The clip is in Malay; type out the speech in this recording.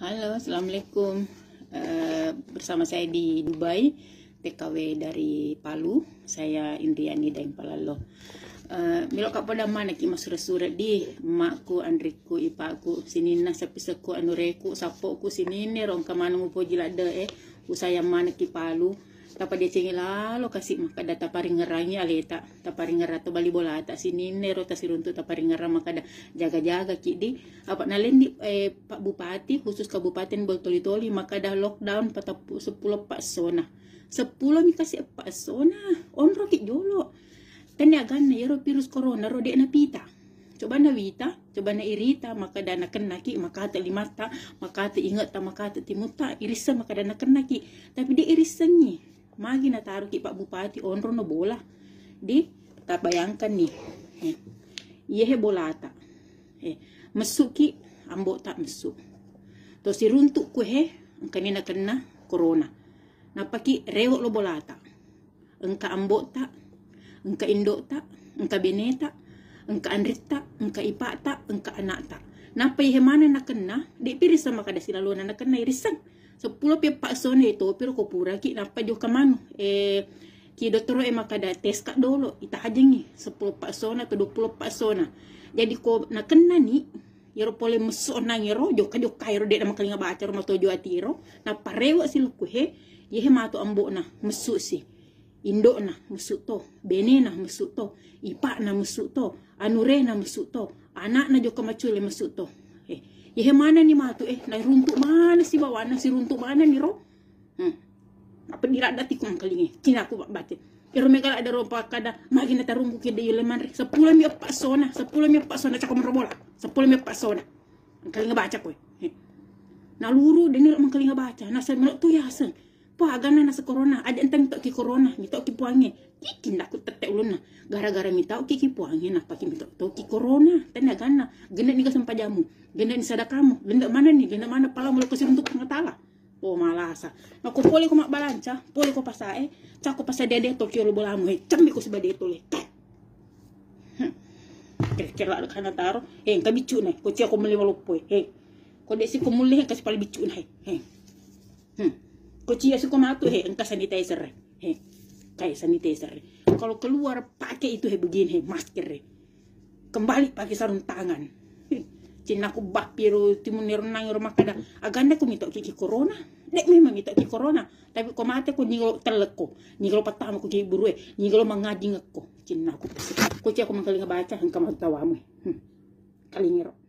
Halo, Assalamualaikum. Bersama saya di Dubai, TKW dari Palu. Saya Indriani dari Palalo. Milok kak pada mana ki surat-surat di makku, andriku, ipaku, sinina sapi seku anureku, sapoku sinine rong kamanu mo pojila de usaya mana ki Palu. Tapa dia cengil lalu kasih maka data paring ngerangi aleta taparing ngerato bali bola tak sinine rota siruntu taparing ngeram maka jaga-jaga ki di apa nalendi Pak Bupati khusus Kabupaten Boltoli-toli maka dah lockdown pada 10 Pak Sona 10 mi kasih Pak Sona omro ki jolo tanya na yero virus corona ro de na pita coba na wita coba na irita maka dana kena ki maka ta limata maka ta ingat ta maka ta timuta irisa maka dana kena ki tapi dia irisannya magi na taruh ki Pak Bupati onro no bola di tak bayangkan nih iya bolata mesuk ki ambo tak mesuk to si runtuk ku kanina kena corona napaki rewok lo bolata engka ambo tak engka indo tak engka beneta engka andrita engka ipa tak engka anak tak napa ihe mana na kena di piris sama kada sila lona na kena irisan 10 Pak Sona itu pero ko pura ki napa jo kamano ki dokter makada tes kak dolo ita hajengi 10 Pak Sona atau 20 Pak Sona jadi ko na kena ni yero pole mesona ngero jo kajo kairo de makalinga baca ro matojo atiro na parewa siluku yehe mato ambo na mesuk si indo na mesuk to bene na mesuk to ipa na mesuk to anure na mesuk to anak na jo kamacule mesuk to yehe mana ni matu na runtuk mana si bawana si runtuk mana ni ro apa dirada tikung kalinge kina aku baca ero megala ada rompa kada magina tarungku ke de yuleman 10 mi Pak Sona 10 mi Pak Sona cakom robola 10 mi Pak Sona kalinga baca ko na luru denir mangkalinga baca na sa melok tu yasen pa agana na sa corona ada entang to ki corona mi to ki puange kikin aku tete ulun na gara-gara mi tau ki puange na paki mi to ki corona tanda gana genda ni ka sampajamu genda ni sadakamu genda mana ni genda mana pala mulai kesir untuk ngatala oh malasa na ko pole ko mak balanca pole ko pasae cako pasa dede to ki lo bolamu cambi ko sebade to le kira-kira kana taro kabicu na ko cia ko muli walopoi ko desi ko muli kasi pala bicu na ko cia si ko matu engka sanitizer kayak sanitizer kalau keluar pakai itu begini masker kembali pakai sarung tangan cina aku bak piru timunir nang rumah kada aganda ko mito ki corona dek memang mito ki corona tapi ko mate ko nyigolo teleko nyigolo patama ko ki burue nyigolo mangaji ngeko cina aku ko cia ko mangkali ngabaca engka matawamu kalingiro